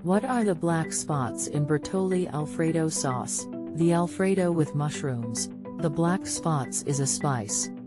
What are the black spots in Bertolli Alfredo sauce? The Alfredo with mushrooms. The black spots is a spice.